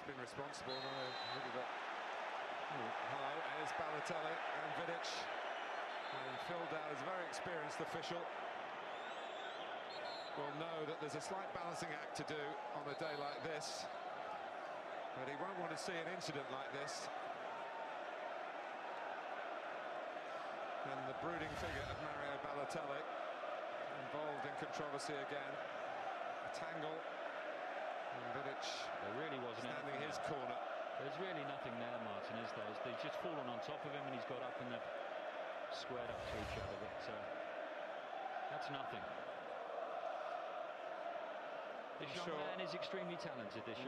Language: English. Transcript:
been responsible. No, look at that. Hello, here's Balotelli and Vidic. And Phil Dowd is a very experienced official. Will know that there's a slight balancing act to do on a day like this. But he won't want to see an incident like this. And the brooding figure of Mario Balotelli involved in controversy again. A tangle. And Vidic there really wasn't standing in his corner. There's really nothing there, Martin, is there? They've just fallen on top of him and he's got up and they've squared up to each other. But that's nothing. This young man is extremely talented, this